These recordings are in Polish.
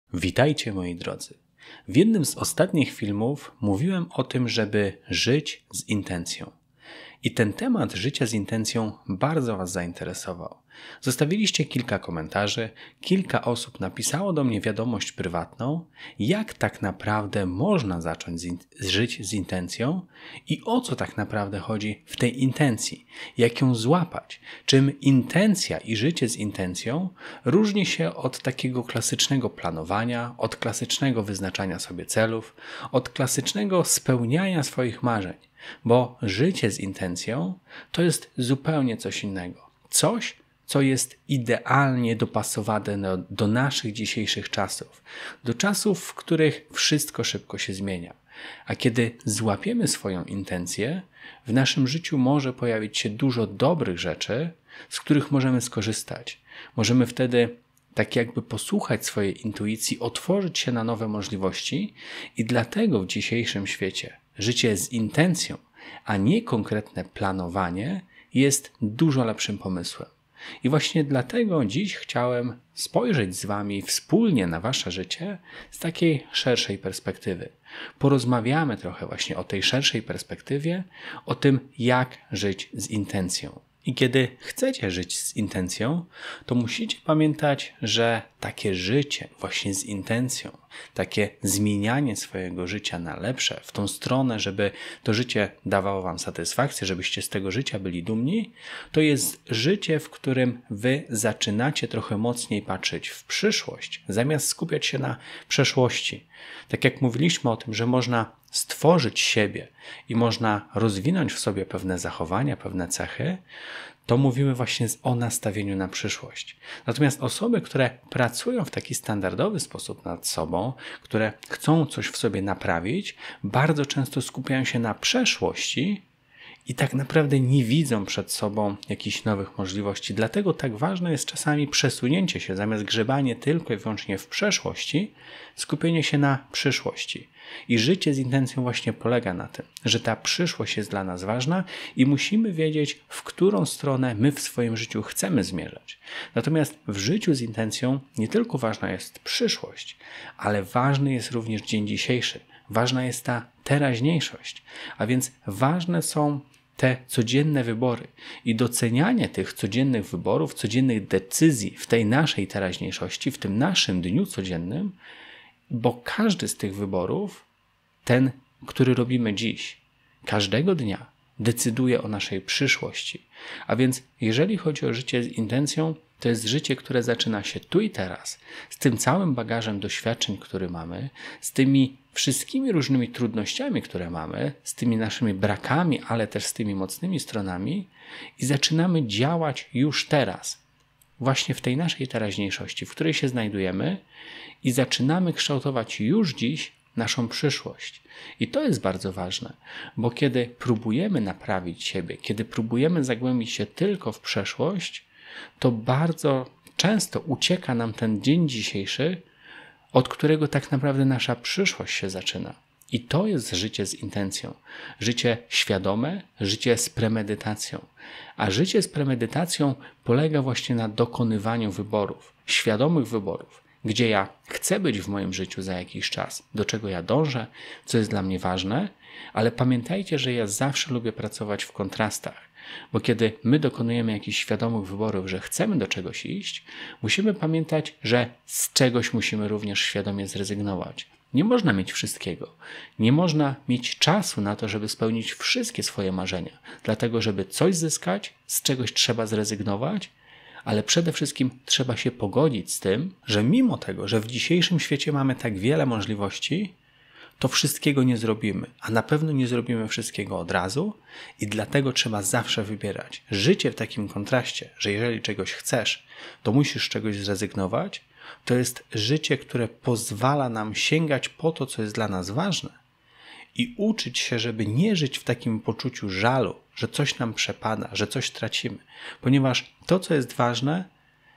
Witajcie moi drodzy. W jednym z ostatnich filmów mówiłem o tym, żeby żyć z intencją. I ten temat życia z intencją bardzo Was zainteresował. Zostawiliście kilka komentarzy, kilka osób napisało do mnie wiadomość prywatną, jak tak naprawdę można zacząć żyć z intencją i o co tak naprawdę chodzi w tej intencji, jak ją złapać, czym intencja i życie z intencją różni się od takiego klasycznego planowania, od klasycznego wyznaczania sobie celów, od klasycznego spełniania swoich marzeń. Bo życie z intencją to jest zupełnie coś innego. Coś, co jest idealnie dopasowane do naszych dzisiejszych czasów. Do czasów, w których wszystko szybko się zmienia. A kiedy złapiemy swoją intencję, w naszym życiu może pojawić się dużo dobrych rzeczy, z których możemy skorzystać. Możemy wtedy tak jakby posłuchać swojej intuicji, otworzyć się na nowe możliwości i dlatego w dzisiejszym świecie życie z intencją, a nie konkretne planowanie jest dużo lepszym pomysłem. I właśnie dlatego dziś chciałem spojrzeć z Wami wspólnie na Wasze życie z takiej szerszej perspektywy. Porozmawiamy trochę właśnie o tej szerszej perspektywie, o tym, jak żyć z intencją. I kiedy chcecie żyć z intencją, to musicie pamiętać, że takie życie właśnie z intencją, takie zmienianie swojego życia na lepsze, w tą stronę, żeby to życie dawało Wam satysfakcję, żebyście z tego życia byli dumni, to jest życie, w którym Wy zaczynacie trochę mocniej patrzeć w przyszłość, zamiast skupiać się na przeszłości. Tak jak mówiliśmy o tym, że można stworzyć siebie i można rozwinąć w sobie pewne zachowania, pewne cechy, to mówimy właśnie o nastawieniu na przyszłość. Natomiast osoby, które pracują w taki standardowy sposób nad sobą, które chcą coś w sobie naprawić, bardzo często skupiają się na przeszłości i tak naprawdę nie widzą przed sobą jakichś nowych możliwości. Dlatego tak ważne jest czasami przesunięcie się, zamiast grzebanie tylko i wyłącznie w przeszłości, skupienie się na przyszłości. I życie z intencją właśnie polega na tym, że ta przyszłość jest dla nas ważna i musimy wiedzieć, w którą stronę my w swoim życiu chcemy zmierzać. Natomiast w życiu z intencją nie tylko ważna jest przyszłość, ale ważny jest również dzień dzisiejszy. Ważna jest ta teraźniejszość, a więc ważne są te codzienne wybory i docenianie tych codziennych wyborów, codziennych decyzji w tej naszej teraźniejszości, w tym naszym dniu codziennym, bo każdy z tych wyborów, ten, który robimy dziś, każdego dnia, decyduje o naszej przyszłości. A więc jeżeli chodzi o życie z intencją, to jest życie, które zaczyna się tu i teraz, z tym całym bagażem doświadczeń, który mamy, z tymi wszystkimi różnymi trudnościami, które mamy, z tymi naszymi brakami, ale też z tymi mocnymi stronami i zaczynamy działać już teraz, właśnie w tej naszej teraźniejszości, w której się znajdujemy i zaczynamy kształtować już dziś naszą przyszłość. I to jest bardzo ważne, bo kiedy próbujemy naprawić siebie, kiedy próbujemy zagłębić się tylko w przeszłość, to bardzo często ucieka nam ten dzień dzisiejszy, od którego tak naprawdę nasza przyszłość się zaczyna. I to jest życie z intencją. Życie świadome, życie z premedytacją. A życie z premedytacją polega właśnie na dokonywaniu wyborów, świadomych wyborów, gdzie ja chcę być w moim życiu za jakiś czas, do czego ja dążę, co jest dla mnie ważne, ale pamiętajcie, że ja zawsze lubię pracować w kontrastach. Bo kiedy my dokonujemy jakichś świadomych wyborów, że chcemy do czegoś iść, musimy pamiętać, że z czegoś musimy również świadomie zrezygnować. Nie można mieć wszystkiego. Nie można mieć czasu na to, żeby spełnić wszystkie swoje marzenia. Dlatego, żeby coś zyskać, z czegoś trzeba zrezygnować, ale przede wszystkim trzeba się pogodzić z tym, że mimo tego, że w dzisiejszym świecie mamy tak wiele możliwości, to wszystkiego nie zrobimy, a na pewno nie zrobimy wszystkiego od razu i dlatego trzeba zawsze wybierać. Życie w takim kontraście, że jeżeli czegoś chcesz, to musisz czegoś zrezygnować, to jest życie, które pozwala nam sięgać po to, co jest dla nas ważne i uczyć się, żeby nie żyć w takim poczuciu żalu, że coś nam przepada, że coś tracimy, ponieważ to, co jest ważne,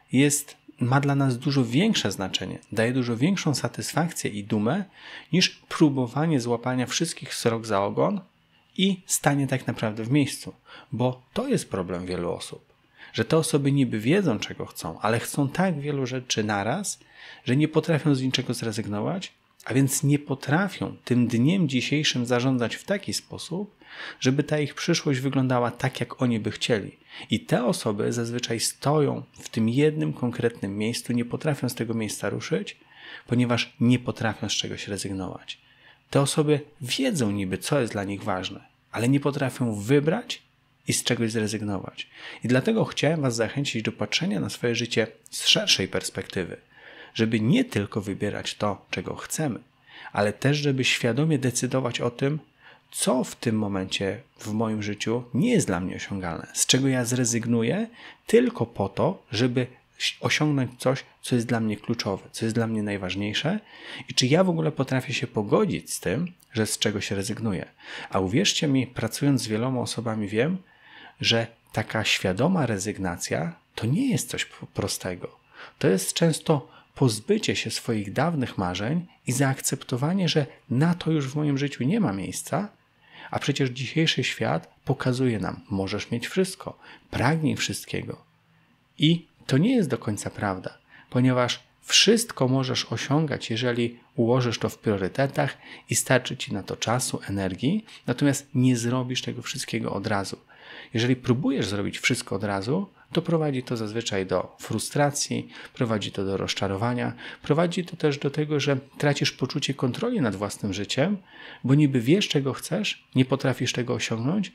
ma dla nas dużo większe znaczenie, daje dużo większą satysfakcję i dumę niż próbowanie złapania wszystkich srok za ogon i stanie tak naprawdę w miejscu, bo to jest problem wielu osób. że te osoby niby wiedzą, czego chcą, ale chcą tak wielu rzeczy naraz, że nie potrafią z niczego zrezygnować, a więc nie potrafią tym dniem dzisiejszym zarządzać w taki sposób, żeby ta ich przyszłość wyglądała tak, jak oni by chcieli. I te osoby zazwyczaj stoją w tym jednym konkretnym miejscu, nie potrafią z tego miejsca ruszyć, ponieważ nie potrafią z czegoś rezygnować. Te osoby wiedzą niby, co jest dla nich ważne, ale nie potrafią wybrać i z czegoś zrezygnować. I dlatego chciałem Was zachęcić do patrzenia na swoje życie z szerszej perspektywy, żeby nie tylko wybierać to, czego chcemy, ale też, żeby świadomie decydować o tym, co w tym momencie w moim życiu nie jest dla mnie osiągalne, z czego ja zrezygnuję tylko po to, żeby osiągnąć coś, co jest dla mnie kluczowe, co jest dla mnie najważniejsze i czy ja w ogóle potrafię się pogodzić z tym, że z czegoś rezygnuję. A uwierzcie mi, pracując z wieloma osobami wiem, że taka świadoma rezygnacja to nie jest coś prostego. To jest często pozbycie się swoich dawnych marzeń i zaakceptowanie, że na to już w moim życiu nie ma miejsca, a przecież dzisiejszy świat pokazuje nam, możesz mieć wszystko, pragnij wszystkiego. I to nie jest do końca prawda, ponieważ wszystko możesz osiągać, jeżeli ułożysz to w priorytetach i starczy Ci na to czasu, energii, natomiast nie zrobisz tego wszystkiego od razu. Jeżeli próbujesz zrobić wszystko od razu, to prowadzi to zazwyczaj do frustracji, prowadzi to do rozczarowania, prowadzi to też do tego, że tracisz poczucie kontroli nad własnym życiem, bo niby wiesz, czego chcesz, nie potrafisz tego osiągnąć,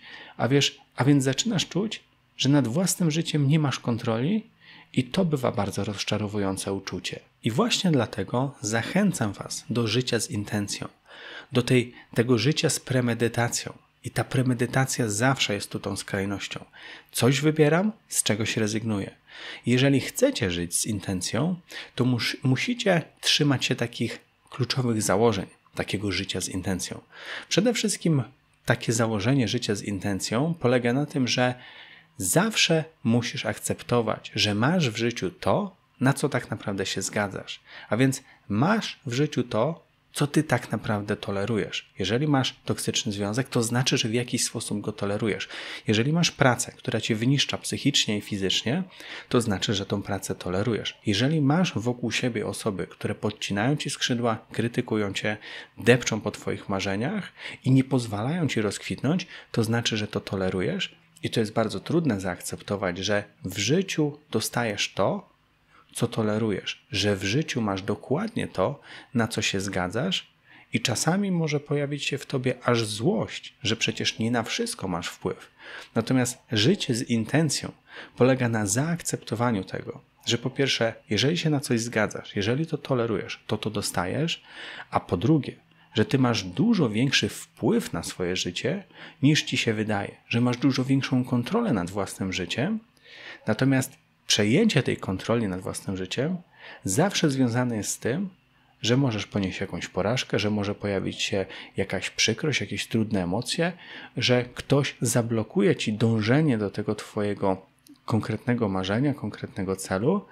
a więc zaczynasz czuć, że nad własnym życiem nie masz kontroli i to bywa bardzo rozczarowujące uczucie. I właśnie dlatego zachęcam Was do życia z intencją, do tego życia z premedytacją. I ta premedytacja zawsze jest tu tą skrajnością. Coś wybieram, z czegoś rezygnuję. Jeżeli chcecie żyć z intencją, to musicie trzymać się takich kluczowych założeń takiego życia z intencją. Przede wszystkim takie założenie życia z intencją polega na tym, że zawsze musisz akceptować, że masz w życiu to, na co tak naprawdę się zgadzasz. A więc masz w życiu to, co ty tak naprawdę tolerujesz. Jeżeli masz toksyczny związek, to znaczy, że w jakiś sposób go tolerujesz. Jeżeli masz pracę, która cię wyniszcza psychicznie i fizycznie, to znaczy, że tą pracę tolerujesz. Jeżeli masz wokół siebie osoby, które podcinają ci skrzydła, krytykują cię, depczą po twoich marzeniach i nie pozwalają ci rozkwitnąć, to znaczy, że to tolerujesz. I to jest bardzo trudne zaakceptować, że w życiu dostajesz to, co tolerujesz, że w życiu masz dokładnie to, na co się zgadzasz i czasami może pojawić się w tobie aż złość, że przecież nie na wszystko masz wpływ. Natomiast życie z intencją polega na zaakceptowaniu tego, że po pierwsze, jeżeli się na coś zgadzasz, jeżeli to tolerujesz, to dostajesz, a po drugie, że ty masz dużo większy wpływ na swoje życie, niż ci się wydaje, że masz dużo większą kontrolę nad własnym życiem, natomiast przejęcie tej kontroli nad własnym życiem zawsze związane jest z tym, że możesz ponieść jakąś porażkę, że może pojawić się jakaś przykrość, jakieś trudne emocje, że ktoś zablokuje ci dążenie do tego twojego konkretnego marzenia, konkretnego celu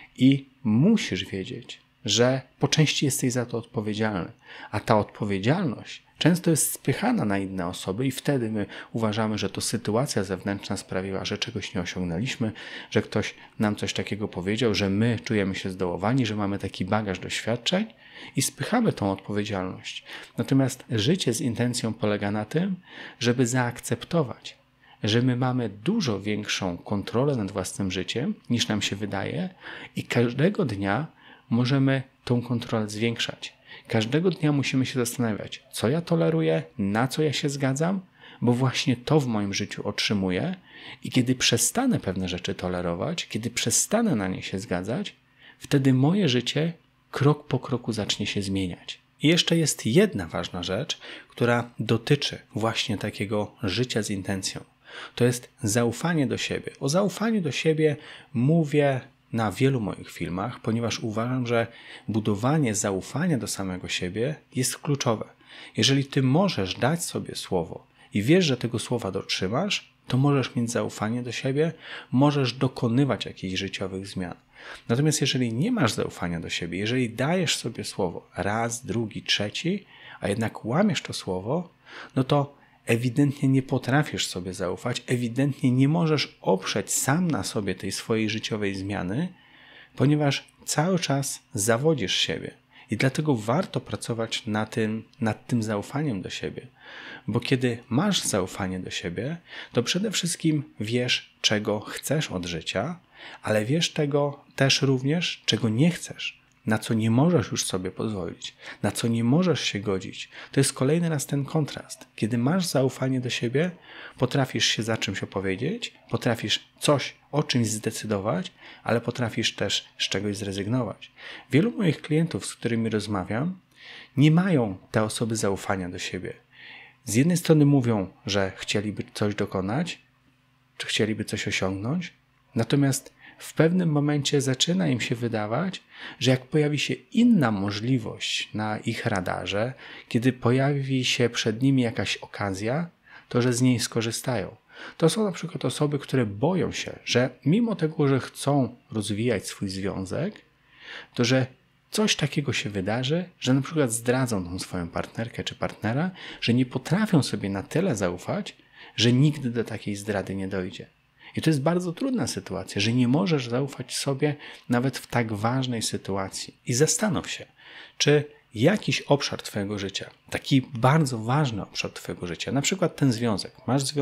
i musisz wiedzieć, że po części jesteś za to odpowiedzialny. A ta odpowiedzialność często jest spychana na inne osoby i wtedy my uważamy, że to sytuacja zewnętrzna sprawiła, że czegoś nie osiągnęliśmy, że ktoś nam coś takiego powiedział, że my czujemy się zdołowani, że mamy taki bagaż doświadczeń i spychamy tą odpowiedzialność. Natomiast życie z intencją polega na tym, żeby zaakceptować, że my mamy dużo większą kontrolę nad własnym życiem, niż nam się wydaje i każdego dnia możemy tą kontrolę zwiększać. Każdego dnia musimy się zastanawiać, co ja toleruję, na co ja się zgadzam, bo właśnie to w moim życiu otrzymuję i kiedy przestanę pewne rzeczy tolerować, kiedy przestanę na nie się zgadzać, wtedy moje życie krok po kroku zacznie się zmieniać. I jeszcze jest jedna ważna rzecz, która dotyczy właśnie takiego życia z intencją. To jest zaufanie do siebie. O zaufaniu do siebie mówię na wielu moich filmach, ponieważ uważam, że budowanie zaufania do samego siebie jest kluczowe. Jeżeli ty możesz dać sobie słowo i wiesz, że tego słowa dotrzymasz, to możesz mieć zaufanie do siebie, możesz dokonywać jakichś życiowych zmian. Natomiast jeżeli nie masz zaufania do siebie, jeżeli dajesz sobie słowo raz, drugi, trzeci, a jednak łamiesz to słowo, no to ewidentnie nie potrafisz sobie zaufać, ewidentnie nie możesz oprzeć sam na sobie tej swojej życiowej zmiany, ponieważ cały czas zawodzisz siebie. I dlatego warto pracować nad tym zaufaniem do siebie. Bo kiedy masz zaufanie do siebie, to przede wszystkim wiesz, czego chcesz od życia, ale wiesz tego też również, czego nie chcesz, na co nie możesz już sobie pozwolić, na co nie możesz się godzić. To jest kolejny raz ten kontrast. Kiedy masz zaufanie do siebie, potrafisz się za czymś opowiedzieć, potrafisz o czymś zdecydować, ale potrafisz też z czegoś zrezygnować. Wielu moich klientów, z którymi rozmawiam, nie mają te osoby zaufania do siebie. Z jednej strony mówią, że chcieliby coś dokonać, czy chcieliby coś osiągnąć, natomiast w pewnym momencie zaczyna im się wydawać, że jak pojawi się inna możliwość na ich radarze, kiedy pojawi się przed nimi jakaś okazja, to że z niej skorzystają. To są na przykład osoby, które boją się, że mimo tego, że chcą rozwijać swój związek, to że coś takiego się wydarzy, że na przykład zdradzą tą swoją partnerkę czy partnera, że nie potrafią sobie na tyle zaufać, że nigdy do takiej zdrady nie dojdzie. I to jest bardzo trudna sytuacja, że nie możesz zaufać sobie nawet w tak ważnej sytuacji. I zastanów się, czy jakiś obszar twojego życia, taki bardzo ważny obszar twojego życia, na przykład ten związek,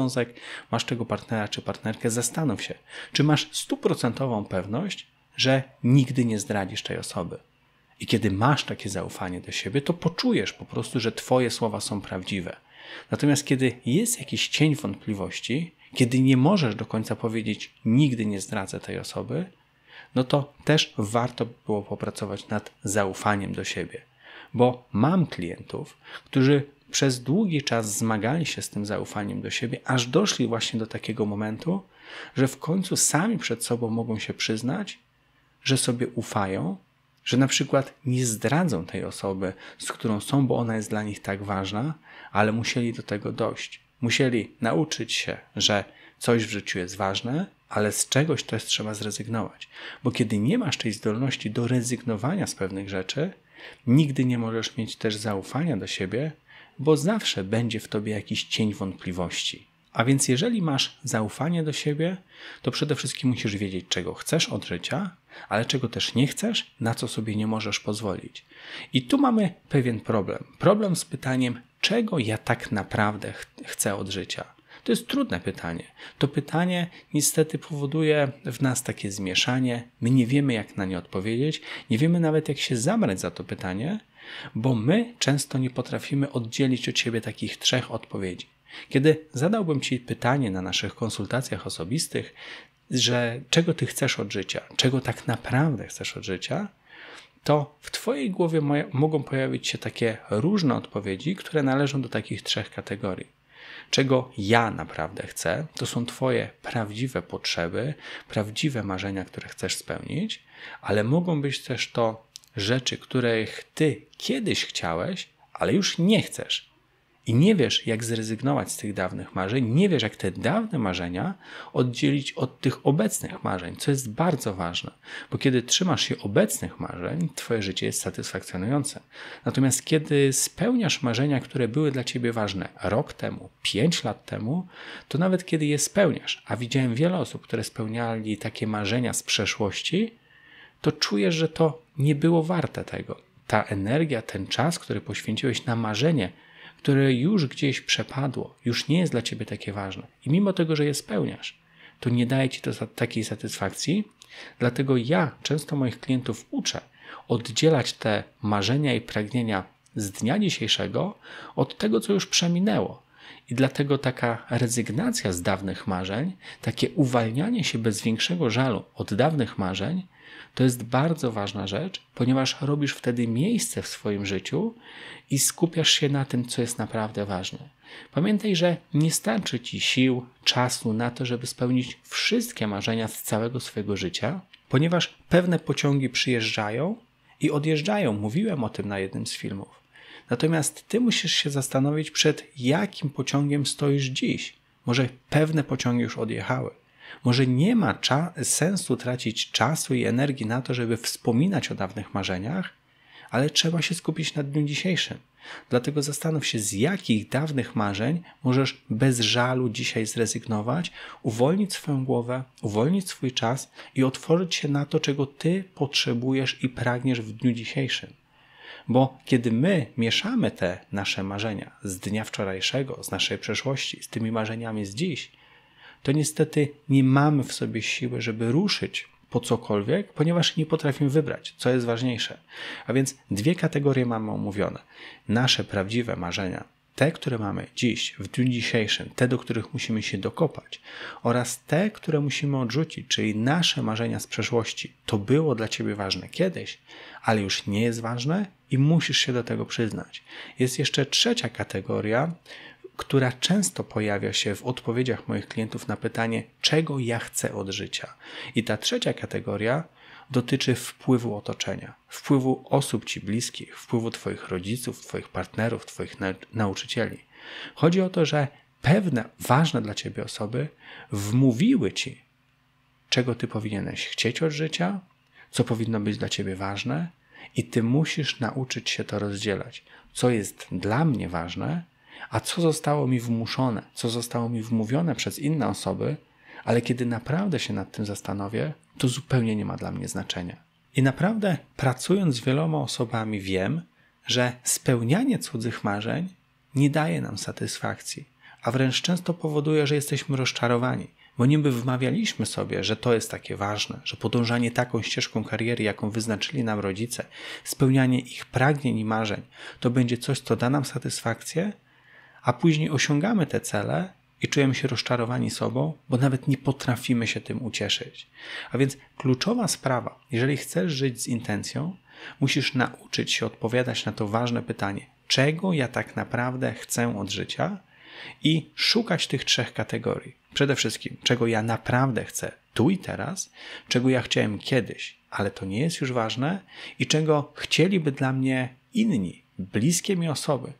masz tego partnera czy partnerkę, zastanów się, czy masz 100% pewność, że nigdy nie zdradzisz tej osoby. I kiedy masz takie zaufanie do siebie, to poczujesz po prostu, że twoje słowa są prawdziwe. Natomiast kiedy jest jakiś cień wątpliwości, kiedy nie możesz do końca powiedzieć nigdy nie zdradzę tej osoby, no to też warto by było popracować nad zaufaniem do siebie. Bo mam klientów, którzy przez długi czas zmagali się z tym zaufaniem do siebie, aż doszli właśnie do takiego momentu, że w końcu sami przed sobą mogą się przyznać, że sobie ufają, że na przykład nie zdradzą tej osoby, z którą są, bo ona jest dla nich tak ważna, ale musieli do tego dojść. Musieli nauczyć się, że coś w życiu jest ważne, ale z czegoś też trzeba zrezygnować. Bo kiedy nie masz tej zdolności do rezygnowania z pewnych rzeczy, nigdy nie możesz mieć też zaufania do siebie, bo zawsze będzie w tobie jakiś cień wątpliwości. A więc jeżeli masz zaufanie do siebie, to przede wszystkim musisz wiedzieć, czego chcesz od życia, ale czego też nie chcesz, na co sobie nie możesz pozwolić. I tu mamy pewien problem. Problem z pytaniem, czego ja tak naprawdę chcę od życia. To jest trudne pytanie. To pytanie niestety powoduje w nas takie zmieszanie. My nie wiemy, jak na nie odpowiedzieć. Nie wiemy nawet, jak się zabrać za to pytanie, bo my często nie potrafimy oddzielić od siebie takich 3 odpowiedzi. Kiedy zadałbym ci pytanie na naszych konsultacjach osobistych, że czego ty chcesz od życia, czego tak naprawdę chcesz od życia, to w twojej głowie mogą pojawić się takie różne odpowiedzi, które należą do takich 3 kategorii. Czego ja naprawdę chcę, to są twoje prawdziwe potrzeby, prawdziwe marzenia, które chcesz spełnić, ale mogą być też to rzeczy, których ty kiedyś chciałeś, ale już nie chcesz. I nie wiesz, jak zrezygnować z tych dawnych marzeń, nie wiesz, jak te dawne marzenia oddzielić od tych obecnych marzeń, co jest bardzo ważne, bo kiedy trzymasz się obecnych marzeń, twoje życie jest satysfakcjonujące. Natomiast kiedy spełniasz marzenia, które były dla ciebie ważne rok temu, 5 lat temu, to nawet kiedy je spełniasz, a widziałem wiele osób, które spełniali takie marzenia z przeszłości, to czujesz, że to nie było warte tego. Ta energia, ten czas, który poświęciłeś na marzenie, które już gdzieś przepadło, już nie jest dla ciebie takie ważne. I mimo tego, że je spełniasz, to nie daje ci to takiej satysfakcji. Dlatego ja często moich klientów uczę oddzielać te marzenia i pragnienia z dnia dzisiejszego od tego, co już przeminęło. I dlatego taka rezygnacja z dawnych marzeń, takie uwalnianie się bez większego żalu od dawnych marzeń, to jest bardzo ważna rzecz, ponieważ robisz wtedy miejsce w swoim życiu i skupiasz się na tym, co jest naprawdę ważne. Pamiętaj, że nie starczy ci sił, czasu na to, żeby spełnić wszystkie marzenia z całego swojego życia, ponieważ pewne pociągi przyjeżdżają i odjeżdżają. Mówiłem o tym na jednym z filmów. Natomiast ty musisz się zastanowić, przed jakim pociągiem stoisz dziś. Może pewne pociągi już odjechały. Może nie ma sensu tracić czasu i energii na to, żeby wspominać o dawnych marzeniach, ale trzeba się skupić na dniu dzisiejszym. Dlatego zastanów się, z jakich dawnych marzeń możesz bez żalu dzisiaj zrezygnować, uwolnić swoją głowę, uwolnić swój czas i otworzyć się na to, czego ty potrzebujesz i pragniesz w dniu dzisiejszym. Bo kiedy my mieszamy te nasze marzenia z dnia wczorajszego, z naszej przeszłości, z tymi marzeniami z dziś, to niestety nie mamy w sobie siły, żeby ruszyć po cokolwiek, ponieważ nie potrafimy wybrać, co jest ważniejsze. A więc dwie kategorie mamy omówione. Nasze prawdziwe marzenia, te, które mamy dziś, w dniu dzisiejszym, te, do których musimy się dokopać, oraz te, które musimy odrzucić, czyli nasze marzenia z przeszłości. To było dla ciebie ważne kiedyś, ale już nie jest ważne i musisz się do tego przyznać. Jest jeszcze trzecia kategoria, która często pojawia się w odpowiedziach moich klientów na pytanie, czego ja chcę od życia. I ta trzecia kategoria dotyczy wpływu otoczenia, wpływu osób ci bliskich, wpływu twoich rodziców, twoich partnerów, twoich nauczycieli. Chodzi o to, że pewne ważne dla ciebie osoby wmówiły ci, czego ty powinieneś chcieć od życia, co powinno być dla ciebie ważne i ty musisz nauczyć się to rozdzielać. Co jest dla mnie ważne, a co zostało mi wmuszone, co zostało mi wmówione przez inne osoby, ale kiedy naprawdę się nad tym zastanowię, to zupełnie nie ma dla mnie znaczenia. I naprawdę pracując z wieloma osobami wiem, że spełnianie cudzych marzeń nie daje nam satysfakcji, a wręcz często powoduje, że jesteśmy rozczarowani, bo niby wmawialiśmy sobie, że to jest takie ważne, że podążanie taką ścieżką kariery, jaką wyznaczyli nam rodzice, spełnianie ich pragnień i marzeń, to będzie coś, co da nam satysfakcję, a później osiągamy te cele i czujemy się rozczarowani sobą, bo nawet nie potrafimy się tym ucieszyć. A więc kluczowa sprawa, jeżeli chcesz żyć z intencją, musisz nauczyć się odpowiadać na to ważne pytanie, czego ja tak naprawdę chcę od życia i szukać tych trzech kategorii. Przede wszystkim, czego ja naprawdę chcę tu i teraz, czego ja chciałem kiedyś, ale to nie jest już ważne i czego chcieliby dla mnie inni, bliskie mi osoby.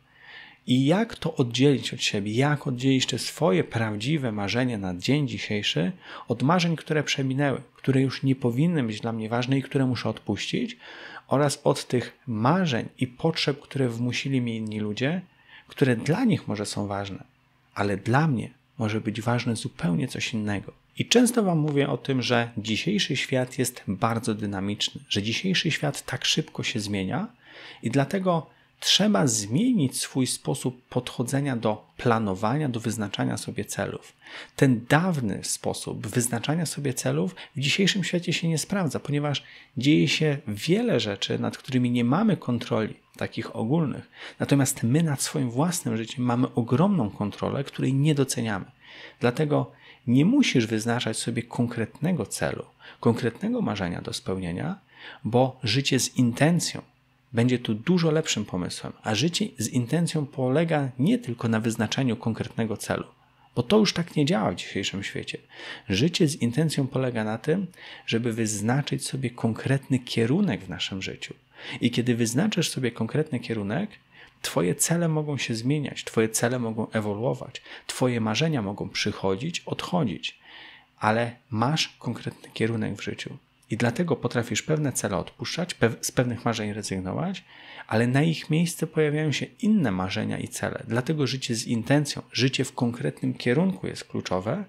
I jak to oddzielić od siebie? Jak oddzielić te swoje prawdziwe marzenia na dzień dzisiejszy od marzeń, które przeminęły, które już nie powinny być dla mnie ważne i które muszę odpuścić, oraz od tych marzeń i potrzeb, które wmusili mi inni ludzie, które dla nich może są ważne, ale dla mnie może być ważne zupełnie coś innego. I często wam mówię o tym, że dzisiejszy świat jest bardzo dynamiczny, że dzisiejszy świat tak szybko się zmienia i dlatego trzeba zmienić swój sposób podchodzenia do planowania, do wyznaczania sobie celów. Ten dawny sposób wyznaczania sobie celów w dzisiejszym świecie się nie sprawdza, ponieważ dzieje się wiele rzeczy, nad którymi nie mamy kontroli, takich ogólnych. Natomiast my nad swoim własnym życiem mamy ogromną kontrolę, której nie doceniamy. Dlatego nie musisz wyznaczać sobie konkretnego celu, konkretnego marzenia do spełnienia, bo życie z intencją będzie tu dużo lepszym pomysłem, a życie z intencją polega nie tylko na wyznaczeniu konkretnego celu, bo to już tak nie działa w dzisiejszym świecie. Życie z intencją polega na tym, żeby wyznaczyć sobie konkretny kierunek w naszym życiu. I kiedy wyznaczysz sobie konkretny kierunek, twoje cele mogą się zmieniać, twoje cele mogą ewoluować, twoje marzenia mogą przychodzić, odchodzić, ale masz konkretny kierunek w życiu. I dlatego potrafisz pewne cele odpuszczać, z pewnych marzeń rezygnować, ale na ich miejsce pojawiają się inne marzenia i cele. Dlatego życie z intencją, życie w konkretnym kierunku jest kluczowe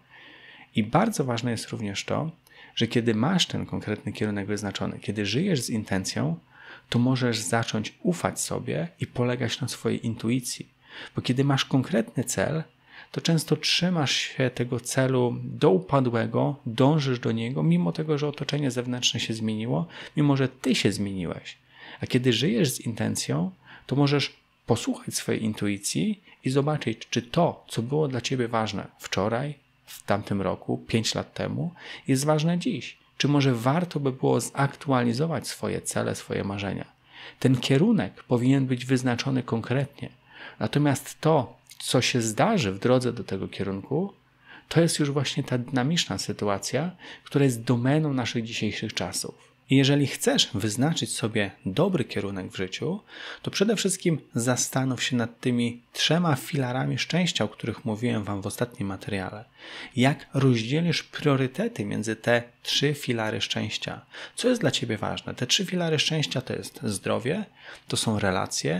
i bardzo ważne jest również to, że kiedy masz ten konkretny kierunek wyznaczony, kiedy żyjesz z intencją, to możesz zacząć ufać sobie i polegać na swojej intuicji. Bo kiedy masz konkretny cel, to często trzymasz się tego celu do upadłego, dążysz do niego, mimo tego, że otoczenie zewnętrzne się zmieniło, mimo że ty się zmieniłeś. A kiedy żyjesz z intencją, to możesz posłuchać swojej intuicji i zobaczyć, czy to, co było dla ciebie ważne wczoraj, w tamtym roku, 5 lat temu, jest ważne dziś. Czy może warto by było zaktualizować swoje cele, swoje marzenia. Ten kierunek powinien być wyznaczony konkretnie. Natomiast to, co się zdarzy w drodze do tego kierunku, to jest już właśnie ta dynamiczna sytuacja, która jest domeną naszych dzisiejszych czasów. I jeżeli chcesz wyznaczyć sobie dobry kierunek w życiu, to przede wszystkim zastanów się nad tymi 3 filarami szczęścia, o których mówiłem wam w ostatnim materiale. Jak rozdzielisz priorytety między te 3 filary szczęścia? Co jest dla ciebie ważne? Te 3 filary szczęścia to jest zdrowie, to są relacje,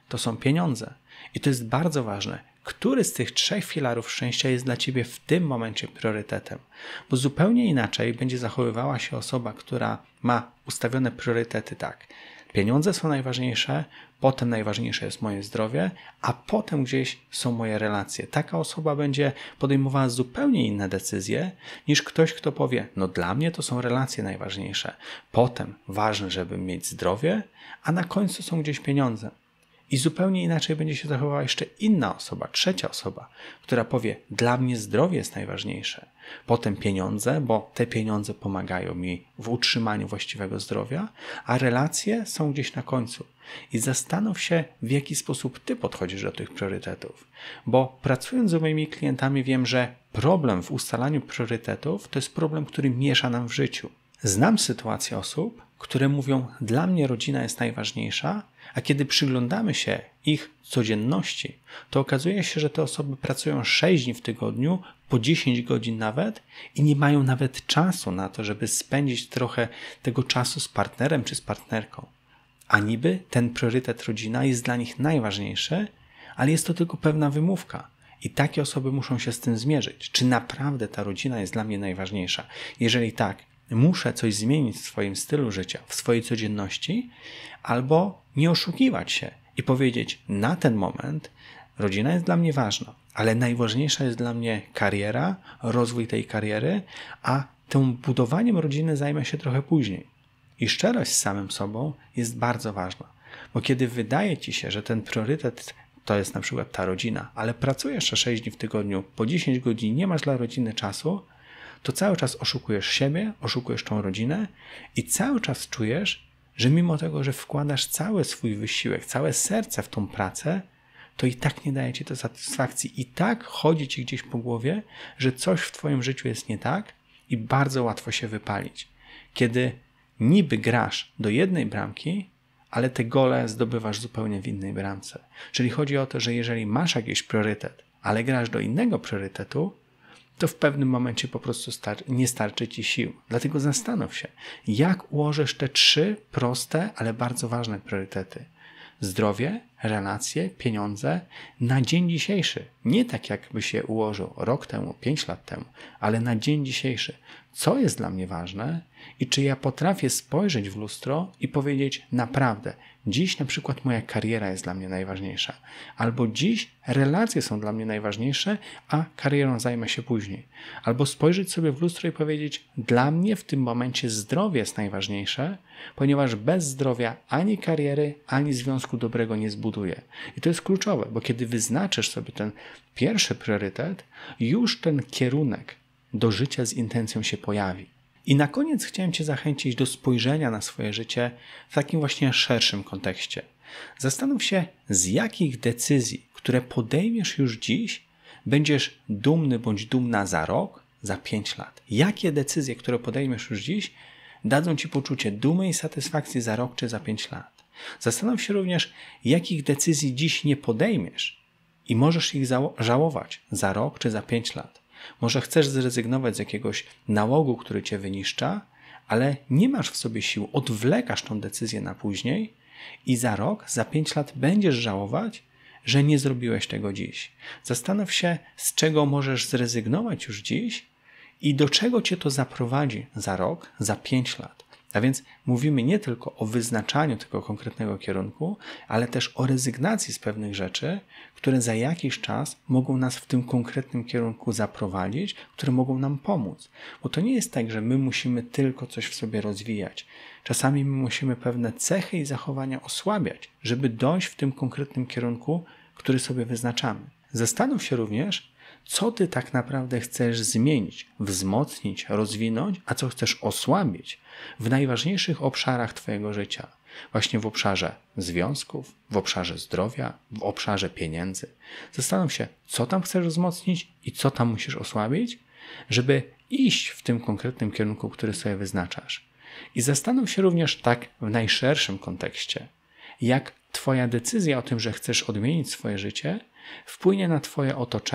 to są pieniądze. I to jest bardzo ważne. Który z tych 3 filarów szczęścia jest dla Ciebie w tym momencie priorytetem? Bo zupełnie inaczej będzie zachowywała się osoba, która ma ustawione priorytety tak. Pieniądze są najważniejsze, potem najważniejsze jest moje zdrowie, a potem gdzieś są moje relacje. Taka osoba będzie podejmowała zupełnie inne decyzje niż ktoś, kto powie, no dla mnie to są relacje najważniejsze. Potem ważne, żeby mieć zdrowie, a na końcu są gdzieś pieniądze. I zupełnie inaczej będzie się zachowała jeszcze inna osoba, trzecia osoba, która powie, dla mnie zdrowie jest najważniejsze. Potem pieniądze, bo te pieniądze pomagają mi w utrzymaniu właściwego zdrowia, a relacje są gdzieś na końcu. I zastanów się, w jaki sposób Ty podchodzisz do tych priorytetów. Bo pracując z moimi klientami wiem, że problem w ustalaniu priorytetów to jest problem, który miesza nam w życiu. Znam sytuację osób, które mówią, dla mnie rodzina jest najważniejsza, a kiedy przyglądamy się ich codzienności, to okazuje się, że te osoby pracują 6 dni w tygodniu, po 10 godzin nawet i nie mają nawet czasu na to, żeby spędzić trochę tego czasu z partnerem czy z partnerką. A niby ten priorytet rodzina jest dla nich najważniejszy, ale jest to tylko pewna wymówka. I takie osoby muszą się z tym zmierzyć. Czy naprawdę ta rodzina jest dla mnie najważniejsza? Jeżeli tak, muszę coś zmienić w swoim stylu życia, w swojej codzienności, albo nie oszukiwać się i powiedzieć, na ten moment rodzina jest dla mnie ważna, ale najważniejsza jest dla mnie kariera, rozwój tej kariery, a tym budowaniem rodziny zajmę się trochę później. I szczerość z samym sobą jest bardzo ważna, bo kiedy wydaje Ci się, że ten priorytet to jest na przykład ta rodzina, ale pracujesz jeszcze 6 dni w tygodniu, po 10 godzin nie masz dla rodziny czasu, to cały czas oszukujesz siebie, oszukujesz tą rodzinę i cały czas czujesz, że mimo tego, że wkładasz cały swój wysiłek, całe serce w tą pracę, to i tak nie daje Ci to satysfakcji. I tak chodzi Ci gdzieś po głowie, że coś w Twoim życiu jest nie tak i bardzo łatwo się wypalić. Kiedy niby grasz do jednej bramki, ale te gole zdobywasz zupełnie w innej bramce. Czyli chodzi o to, że jeżeli masz jakiś priorytet, ale grasz do innego priorytetu, to w pewnym momencie po prostu nie starczy Ci sił. Dlatego zastanów się, jak ułożysz te 3 proste, ale bardzo ważne priorytety. Zdrowie, relacje, pieniądze na dzień dzisiejszy. Nie tak jakbyś je ułożył rok temu, 5 lat temu, ale na dzień dzisiejszy. Co jest dla mnie ważne i czy ja potrafię spojrzeć w lustro i powiedzieć naprawdę, dziś na przykład moja kariera jest dla mnie najważniejsza, albo dziś relacje są dla mnie najważniejsze, a karierą zajmę się później. Albo spojrzeć sobie w lustro i powiedzieć, dla mnie w tym momencie zdrowie jest najważniejsze, ponieważ bez zdrowia ani kariery, ani związku dobrego nie zbuduję. I to jest kluczowe, bo kiedy wyznaczysz sobie ten pierwszy priorytet, już ten kierunek do życia z intencją się pojawi. I na koniec chciałem Cię zachęcić do spojrzenia na swoje życie w takim właśnie szerszym kontekście. Zastanów się, z jakich decyzji, które podejmiesz już dziś, będziesz dumny bądź dumna za rok, za 5 lat. Jakie decyzje, które podejmiesz już dziś, dadzą Ci poczucie dumy i satysfakcji za rok czy za 5 lat. Zastanów się również, jakich decyzji dziś nie podejmiesz i możesz ich żałować za rok czy za 5 lat. Może chcesz zrezygnować z jakiegoś nałogu, który Cię wyniszcza, ale nie masz w sobie sił, odwlekasz tą decyzję na później i za rok, za 5 lat będziesz żałować, że nie zrobiłeś tego dziś. Zastanów się, z czego możesz zrezygnować już dziś i do czego Cię to zaprowadzi za rok, za 5 lat. A więc mówimy nie tylko o wyznaczaniu tego konkretnego kierunku, ale też o rezygnacji z pewnych rzeczy, które za jakiś czas mogą nas w tym konkretnym kierunku zaprowadzić, które mogą nam pomóc. Bo to nie jest tak, że my musimy tylko coś w sobie rozwijać. Czasami my musimy pewne cechy i zachowania osłabiać, żeby dojść w tym konkretnym kierunku, który sobie wyznaczamy. Zastanów się również, co Ty tak naprawdę chcesz zmienić, wzmocnić, rozwinąć, a co chcesz osłabić w najważniejszych obszarach Twojego życia. Właśnie w obszarze związków, w obszarze zdrowia, w obszarze pieniędzy. Zastanów się, co tam chcesz wzmocnić i co tam musisz osłabić, żeby iść w tym konkretnym kierunku, który sobie wyznaczasz. I zastanów się również tak w najszerszym kontekście, jak Twoja decyzja o tym, że chcesz odmienić swoje życie, wpłynie na Twoje otoczenie.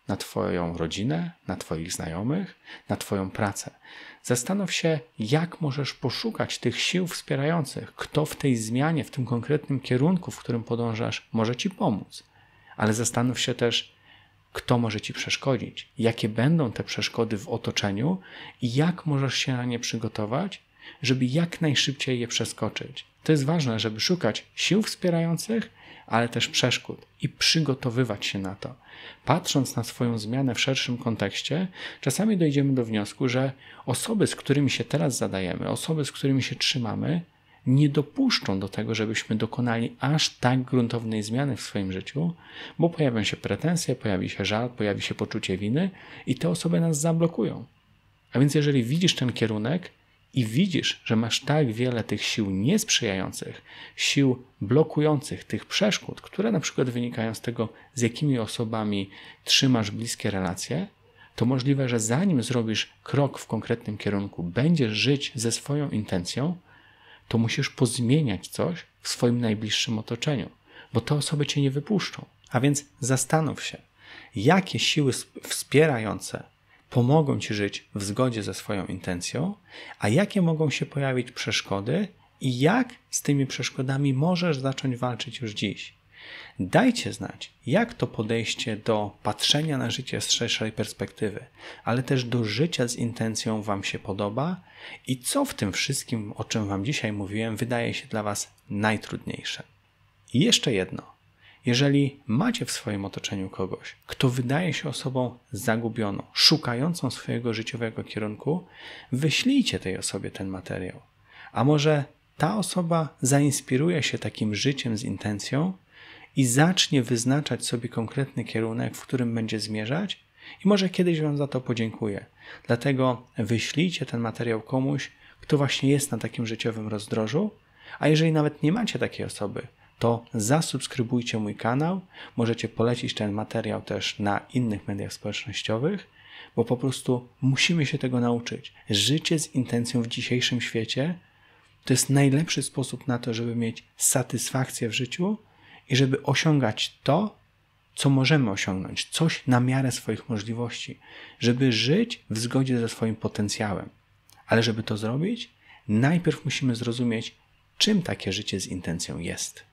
na Twoją rodzinę, na Twoich znajomych, na Twoją pracę. Zastanów się, jak możesz poszukać tych sił wspierających, kto w tej zmianie, w tym konkretnym kierunku, w którym podążasz, może Ci pomóc. Ale zastanów się też, kto może Ci przeszkodzić, jakie będą te przeszkody w otoczeniu i jak możesz się na nie przygotować, żeby jak najszybciej je przeskoczyć. To jest ważne, żeby szukać sił wspierających, ale też przeszkód i przygotowywać się na to. Patrząc na swoją zmianę w szerszym kontekście, czasami dojdziemy do wniosku, że osoby, z którymi się teraz zadajemy, osoby, z którymi się trzymamy, nie dopuszczą do tego, żebyśmy dokonali aż tak gruntownej zmiany w swoim życiu, bo pojawią się pretensje, pojawi się żal, pojawi się poczucie winy i te osoby nas zablokują. A więc jeżeli widzisz ten kierunek i widzisz, że masz tak wiele tych sił niesprzyjających, sił blokujących, tych przeszkód, które na przykład wynikają z tego, z jakimi osobami trzymasz bliskie relacje, to możliwe, że zanim zrobisz krok w konkretnym kierunku, będziesz żyć ze swoją intencją, to musisz pozmieniać coś w swoim najbliższym otoczeniu, bo te osoby cię nie wypuszczą. A więc zastanów się, jakie siły wspierające pomogą ci żyć w zgodzie ze swoją intencją, a jakie mogą się pojawić przeszkody i jak z tymi przeszkodami możesz zacząć walczyć już dziś. Dajcie znać, jak to podejście do patrzenia na życie z szerszej perspektywy, ale też do życia z intencją Wam się podoba i co w tym wszystkim, o czym Wam dzisiaj mówiłem, wydaje się dla Was najtrudniejsze. I jeszcze jedno. Jeżeli macie w swoim otoczeniu kogoś, kto wydaje się osobą zagubioną, szukającą swojego życiowego kierunku, wyślijcie tej osobie ten materiał. A może ta osoba zainspiruje się takim życiem z intencją i zacznie wyznaczać sobie konkretny kierunek, w którym będzie zmierzać i może kiedyś Wam za to podziękuję. Dlatego wyślijcie ten materiał komuś, kto właśnie jest na takim życiowym rozdrożu, a jeżeli nawet nie macie takiej osoby, to zasubskrybujcie mój kanał, możecie polecić ten materiał też na innych mediach społecznościowych, bo po prostu musimy się tego nauczyć. Życie z intencją w dzisiejszym świecie to jest najlepszy sposób na to, żeby mieć satysfakcję w życiu i żeby osiągać to, co możemy osiągnąć, coś na miarę swoich możliwości, żeby żyć w zgodzie ze swoim potencjałem. Ale żeby to zrobić, najpierw musimy zrozumieć, czym takie życie z intencją jest.